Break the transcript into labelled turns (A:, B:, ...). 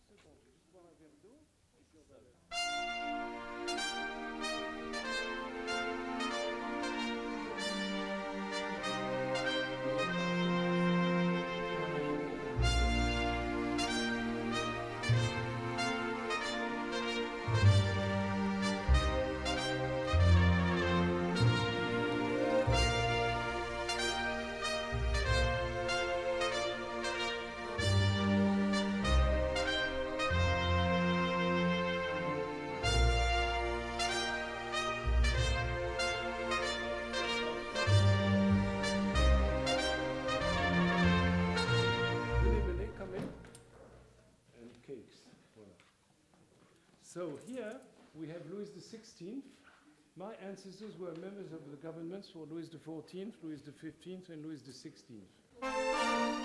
A: So here we have Louis XVI. My ancestors were members of the governments for Louis XIV, Louis XV, and Louis XVI.